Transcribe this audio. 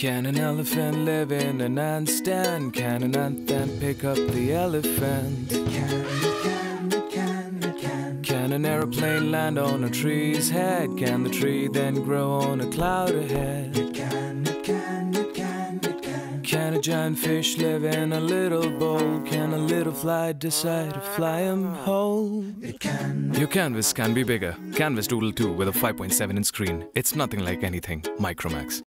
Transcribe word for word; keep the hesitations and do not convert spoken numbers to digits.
Can an elephant live in an ant stand? Can an ant then pick up the elephant? It can, it can, it can, it can. Can an aeroplane land on a tree's head? Can the tree then grow on a cloud ahead? It can, it can, it can, it can. Can a giant fish live in a little bowl? Can a little fly decide to fly him whole? It can. Your canvas can be bigger. Canvas Doodle two with a five point seven inch screen. It's nothing like anything Micromax.